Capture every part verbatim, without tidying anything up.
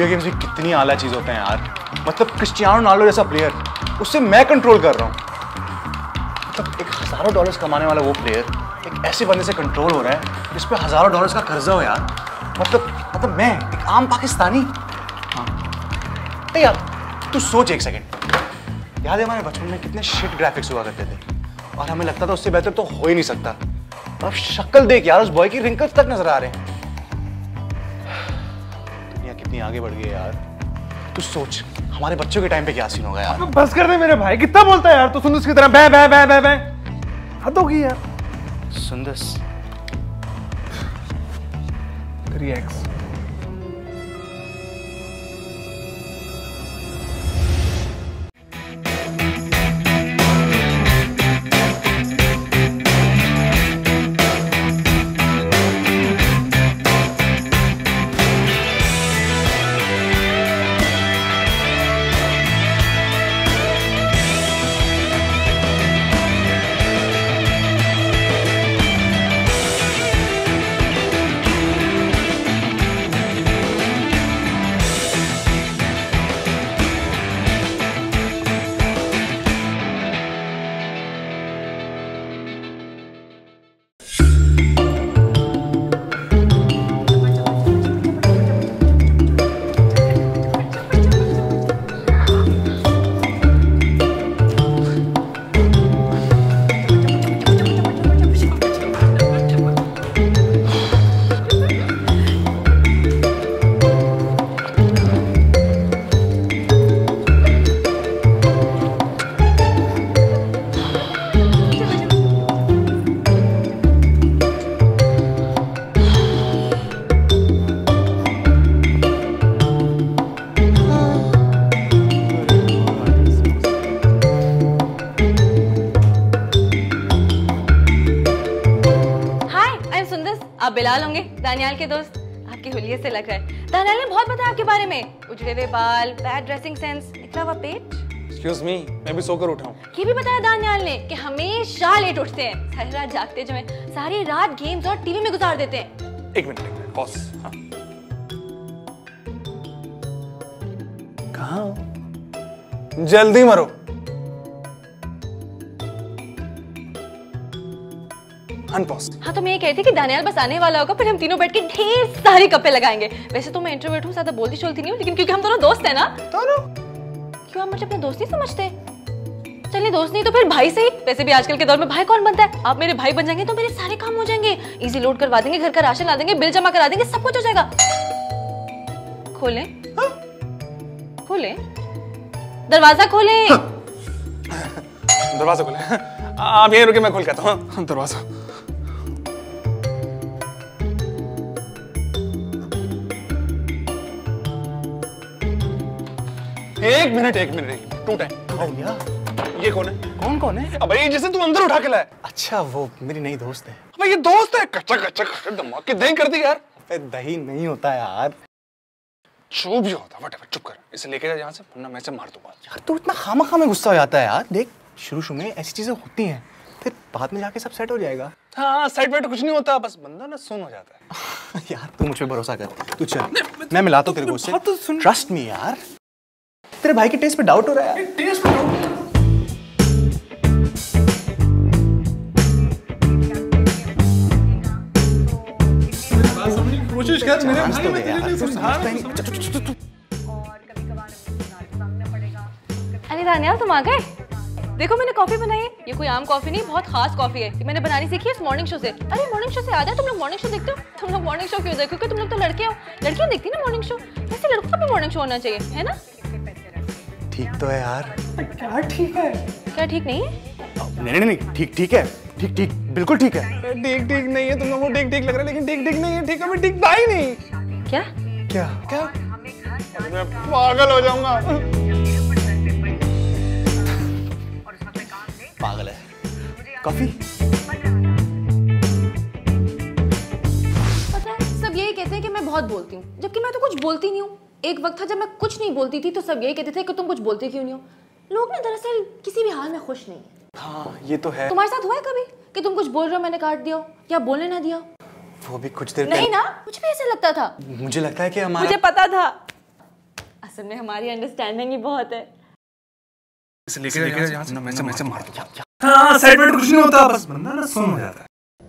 Video games भी कितनी आला चीज होते हैं यार। मतलब क्रिस्टियानो रोनाल्डो जैसा प्लेयर, उससे मैं कंट्रोल कर रहा हूँ। मतलब एक हजारों डॉलर्स कमाने वाला वो प्लेयर एक ऐसे बंदे से कंट्रोल हो रहा है जिस पे हजारों डॉलर्स का कर्जा हो यार। मतलब मतलब मैं एक आम पाकिस्तानी। हाँ तो यार तू सोच एक सेकंड, याद है हमारे बचपन में कितने शिट ग्राफिक्स हुआ करते थे और हमें लगता था उससे बेहतर तो हो ही नहीं सकता। अब शक्ल देख यार, उस बॉय की रिंकल्स तक नजर आ रहे हैं। दुनिया कितनी आगे बढ़ गई है यार। तू सोच हमारे बच्चों के टाइम पे क्या सीन होगा यार। बस कर दे मेरे भाई, कितना बोलता है यार तू। सुंदस की तरह बै बै बै बै बै हद होगी यार। सुंदस थ्री एक्स बिलाल होंगे, दानियाल के दोस्त। आपके हुलिये से लग रहा है। दानियाल ने बहुत बताया आपके बारे में, उजड़े हुए बाल, बैड ड्रेसिंग सेंस, निकला हुआ पेट। Excuse me, मैं भी सोकर उठा हूँ। ये भी बताया दानियाल ने कि हमेशा लेट उठते हैं, सारी रात जागते जो हैं, सारी रात गेम्स और टीवी में गुजार देते हैं। एक मिनट, एक मिनट, पॉज। हाँ। कहाँ हो? जल्दी मरो। अनपॉज। हाँ तो मैं ये कहती कि दानियाल बस आने वाला होगा, फिर हम तीनों बैठ के ढेर सारी गप्पे लगाएंगे। वैसे तो मैं इंट्रोवर्ट हूँ, ज्यादा बोलती चलती नहीं हूँ, लेकिन क्योंकि हम दोनों दोस्त हैं ना। दोनों? क्यों आप मुझे अपने दोस्त नहीं समझते? चलिए दोस्त नहीं तो फिर भाई सही। वैसे भी आजकल के दौर में भाई कौन बनता है? आप मेरे भाई बन जाएंगे तो मेरे सारे काम हो जाएंगे। इजी लोड करवा देंगे, घर का राशन ला देंगे, बिल जमा करा देंगे, सब कुछ हो जाएगा। खोलें? हाँ? खोलें? दरवाजा खोलें। हाँ। दरवाजा खोलें। आप यहीं रुके, मैं खोल के आता हूँ दरवाजा। एक मिनट एक मिनट एक मिनट टू टाइम। ये कौन है? कौन कौन है? अबे ये जिसे तू अंदर उठा के लाया। अच्छा वो मेरी नई दोस्त है। अबे ये दोस्त है? कच्चा कच्चा कच्चा दिमाग की दही कर दी यार। अबे दही नहीं होता यार, जो भी होता है चुप कर, इसे लेके जा यहाँ से, वरना मैं इसे मार दूंगा। यार तू इतना खामखा में गुस्सा हो जाता है यार। देख शुरू शुरू में ऐसी चीजें होती हैं, फिर बाद में जाके सब सेट हो जाएगा। हाँ साइड वेट कुछ नहीं होता, बस बंदा ना सुन हो जाता है। यार तू मुझ पे भरोसा कर, तू चल मैं मिलाता हूँ तेरे को उससे। ट्रस्ट मी यार, तेरे भाई के टेस्ट पे डाउट हो रहा है। टेस्ट पे डाउट? कोशिश कर मेरे भाई, मैं तेरे लिए समझा रहा हूं। अरे दानियाल तुम आ गए। देखो मैंने कॉफी बनाई है, ये कोई आम कॉफी नहीं, बहुत खास कॉफी है। ये मैंने बनानी सीखी है इस मॉर्निंग शो से। अरे मॉर्निंग शो से आ जाए, तुम लोग मॉर्निंग शो देखते हो? तुम लोग मॉर्निंग शो क्यों देखो? क्योंकि तुम लोग तो लड़के हो, लड़कियां देखती ना मॉर्निंग शो। वैसे लड़कों का भी मॉर्निंग शो होना चाहिए, है ना? ठीक तो है यार। क्या ठीक है? क्या ठीक नहीं है? नहीं नहीं नहीं ठीक ठीक है, ठीक ठीक बिल्कुल ठीक है। ठीक ठीक नहीं है, तुम लोगों को ठीक ठीक लग रहा है, लेकिन ठीक ठीक नहीं है। ठीक है मैं ठीक था ही नहीं। क्या क्या क्या? मैं पागल हो जाऊंगा। पागल है। कॉफी? पता है सब यही कहते हैं कि मैं बहुत बोलती हूँ, जबकि मैं तो कुछ बोलती नहीं हूँ। एक वक्त था जब मैं कुछ नहीं बोलती थी तो सब यही कहते थे कि तुम कुछ बोलती क्यों नहीं हो। लोग ना दरअसल किसी भी हाल में खुश नहीं है। हाँ ये तो है। तुम्हारे साथ हुआ है कभी कि तुम कुछ बोल रहे हो मैंने काट दिया हो या बोलने ना दिया? वो भी कुछ देर नहीं ना, मुझे भी ऐसा लगता था। मुझे लगता है कि हमारा मुझे पता था, असल में हमारी अंडरस्टैंडिंग ही बहुत है। इसे लेके लेके यहाँ से मैं से मैं से मार दूँ। हाँ साइड में कुछ नहीं होता, बस बंदा ना सुन हो जाता है।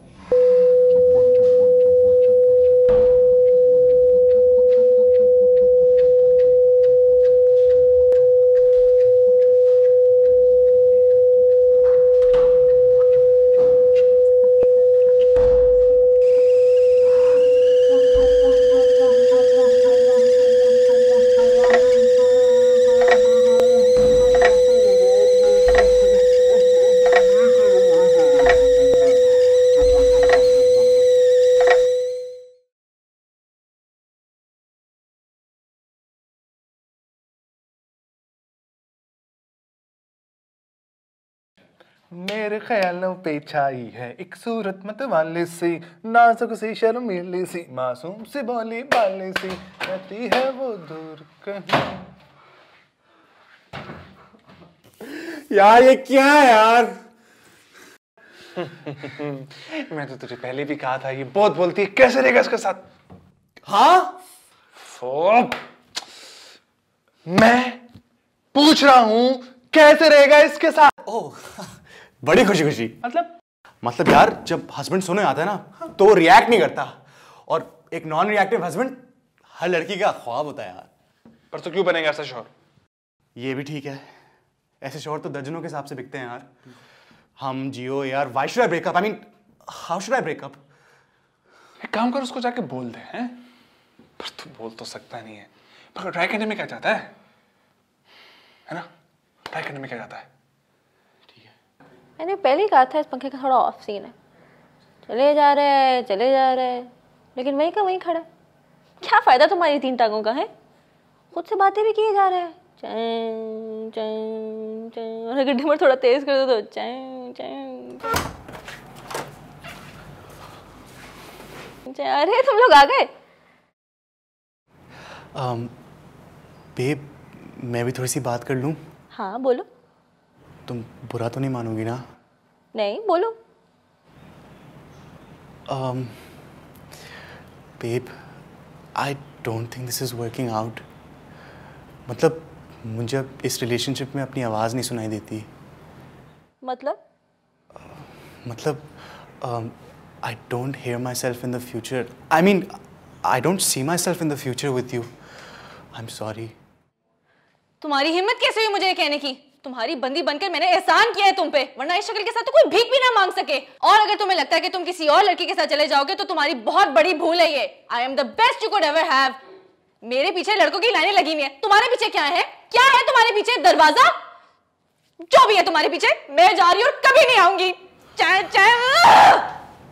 मेरे ख्यालों पे छाई है एक सूरत मतवाले सी, नाजुक सी शर्मीली सी, मासूम सी भोली भाली सी, रहती है वो दूर कहीं। यार ये क्या है यार? मैं तो तुझे पहले भी कहा था ये बहुत बोलती है, कैसे रहेगा इसके साथ? हाँ फो मैं पूछ रहा हूं कैसे रहेगा इसके साथ। ओह बड़ी खुशी खुशी। मतलब मतलब यार जब हस्बैंड सोने आता है ना तो वो रिएक्ट नहीं करता, और एक नॉन रिएक्टिव हस्बैंड हर लड़की का ख्वाब होता है यार। पर तो क्यों बनेगा ऐसा शोर? ये भी ठीक है, ऐसे शोर तो दर्जनों के हिसाब से बिकते हैं यार। हम जियो यार, why should I break up, I mean how should I break up? एक काम कर, उसको जाके बोल दे हैं। पर तू बोल तो सकता नहीं है, पर ट्राई करने में क्या जाता है, है ना? ट्राई करने में क्या जाता है? मैंने पहले ही कहा था इस पंखे का थोड़ा ऑफ सीन है, चले जा रहे चले जा रहे लेकिन वहीं का वहीं खड़ा है। क्या फायदा तुम्हारी तीन टांगों का है? खुद से बातें भी किए जा रहे हैं, चैं चैं चैं, और अगर डिमर थोड़ा तेज कर दो तो चैं चैं चैं। अरे तुम लोग आ गए। um, बेब मैं भी थोड़ी सी बात कर लूं? हाँ बोलो। तुम बुरा तो नहीं मानोगी ना? नहीं बोलो। um, babe, I don't think this is working out. मतलब मुझे अब इस रिलेशनशिप में अपनी आवाज़ नहीं सुनाई देती। मतलब? uh, मतलब um, I don't hear myself in the future. I mean, I don't see myself in the future with you. I'm sorry. तुम्हारी हिम्मत कैसे हुई मुझे ये कहने की? तुम्हारी बंदी बनकर मैंने एहसान किया है तुम पे, वरना इस शक्ल के साथ तो कोई भीख भी ना मांग सके। और अगर तुम्हें लगता है कि तुम किसी और लड़की के साथ चले जाओगे तो तुम्हारी बहुत बड़ी भूल है ये। I am the best you could ever have. मेरे पीछे लड़कों की लाइनें लगी हुई है, तुम्हारे पीछे क्या है? क्या है तुम्हारे पीछे? दरवाजा? जो भी है तुम्हारे पीछे, मैं जा रही हूँ और कभी नहीं आऊंगी। चाय चाय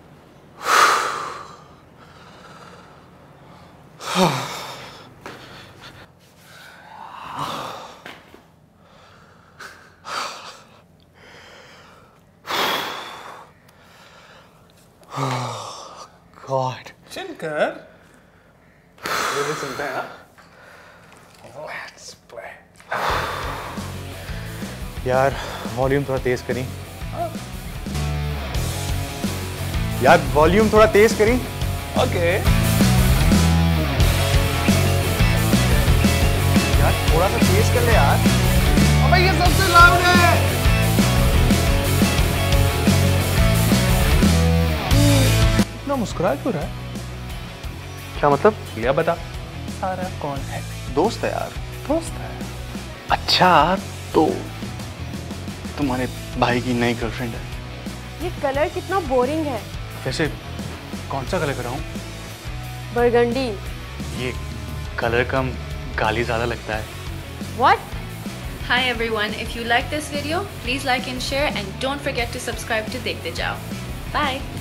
God. चिनकर ये भी सुनते हैं ना? Let's play. यार वॉल्यूम थोड़ा तेज करी। यार वॉल्यूम थोड़ा तेज करी। Okay. यार थोड़ा सा तेज कर ले यार। अबे ये सबसे लाउड है। इतना मुस्कुरा क्यों रहा है? क्या मतलब? क्या बता? सारा कौन है? दोस्त है यार। दोस्त है। अच्छा तो तुम्हारे भाई की नई गर्लफ्रेंड है? ये कलर कितना बोरिंग है। वैसे कौन सा कलर कराऊं? बरगंडी। ये कलर कम गाली ज्यादा लगता है। What? Hi everyone, if you like this video, please like and share and don't forget to subscribe to Dekhtay Jao. Bye!